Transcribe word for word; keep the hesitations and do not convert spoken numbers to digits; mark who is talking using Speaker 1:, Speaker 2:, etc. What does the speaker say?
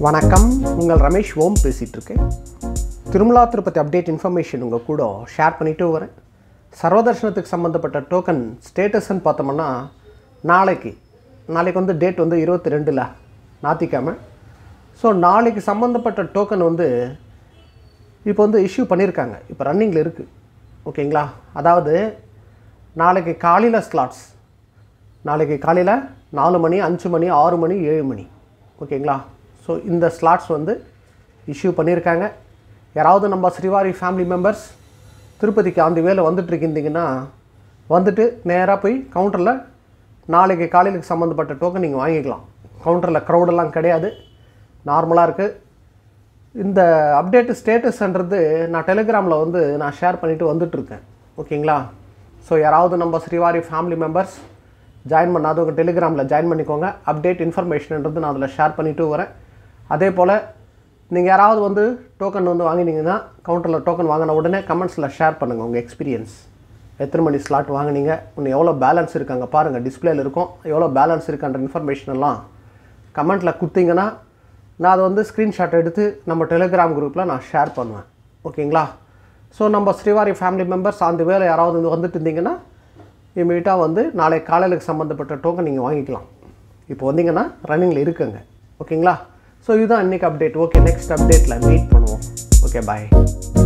Speaker 1: வணக்கம், உங்கள் ரமேஷ்வோம் பேசிகிட்டு இருக்கேன். திருமலா திருப்பதி அப்டேட் இன்ஃபர்மேஷன் உங்கள் கூட ஷேர் பண்ணிட்டு வரேன். சர்வதர்ஷனத்துக்கு சம்மந்தப்பட்ட டோக்கன் ஸ்டேட்டஸ்ன்னு பார்த்தோம்னா நாளைக்கு நாளைக்கு வந்து டேட் வந்து இருபத்தி ரெண்டில் ஞாயிற்றுக்கிழமை. ஸோ நாளைக்கு சம்மந்தப்பட்ட டோக்கன் வந்து இப்போ வந்து இஷ்யூ பண்ணியிருக்காங்க, இப்போ ரன்னிங்கில் இருக்குது. ஓகேங்களா? அதாவது நாளைக்கு காலையில் ஸ்லாட்ஸ், நாளைக்கு காலையில் நாலு மணி, அஞ்சு மணி, ஆறு மணி, ஏழு மணி. ஓகேங்களா? ஸோ இந்த ஸ்லாட்ஸ் வந்து இஷ்யூ பண்ணியிருக்காங்க. யாராவது நம்ம ஸ்ரீவாரி ஃபேமிலி மெம்பர்ஸ் திருப்பதிக்கு அந்த வேலை வந்துட்டுருக்கிந்திங்கன்னா வந்துட்டு நேராக போய் கவுண்டரில் நாளைக்கு காலையிலுக்கு சம்மந்தப்பட்ட டோக்கன் நீங்கள் வாங்கிக்கலாம். கவுண்டரில் க்ரௌடெல்லாம் கிடையாது, நார்மலாக இருக்குது. இந்த அப்டேட்டு ஸ்டேட்டஸ்ன்றது நான் டெலிகிராமில் வந்து நான் ஷேர் பண்ணிவிட்டு வந்துட்டுருக்கேன். ஓகேங்களா? ஸோ யாராவது நம்ம ஸ்ரீவாரி ஃபேமிலி மெம்பர்ஸ் ஜாயின் பண்ணாதவங்க டெலிகிராமில் ஜாயின் பண்ணிக்கோங்க. அப்டேட் இன்ஃபர்மேஷன்ன்றது நான் அதில் ஷேர் பண்ணிவிட்டு வரேன். அதே போல் நீங்கள் யாராவது வந்து டோக்கன் வந்து வாங்கினீங்கன்னா கவுண்டரில் டோக்கன் வாங்கின உடனே கமெண்ட்ஸில் ஷேர் பண்ணுங்கள் உங்கள் எக்ஸ்பீரியன்ஸ். எத்தனை மணி ஸ்லாட் வாங்கினீங்க, இன்னும் எவ்வளோ பேலன்ஸ் இருக்காங்க பாருங்கள், டிஸ்பிளேயில் இருக்கும். எவ்வளோ பேலன்ஸ் இருக்கான்ற இன்ஃபர்மேஷன் எல்லாம் கமெண்ட்டில் கொடுத்தீங்கன்னா நான் அதை வந்து ஸ்க்ரீன்ஷாட் எடுத்து நம்ம டெலிகிராம் குரூப்பில் நான் ஷேர் பண்ணுவேன். ஓகேங்களா? ஸோ நம்ம ஸ்ரீவாரி ஃபேமிலி மெம்பர்ஸ் அந்த வேலை யாராவது வந்து வந்துட்டு இருந்தீங்கன்னா இமீடியட்டாக வந்து நாளை காலையிலுக்கு சம்மந்தப்பட்ட டோக்கன் நீங்கள் வாங்கிக்கலாம். இப்போ வந்தீங்கன்னா ரன்னிங்கில் இருக்குங்க. ஓகேங்களா? ஸோ இதுதான் இன்றைக்கி அப்டேட். ஓகே, நெக்ஸ்ட் அப்டேட்டில் மீட் பண்ணுவோம். ஓகே, பாய்.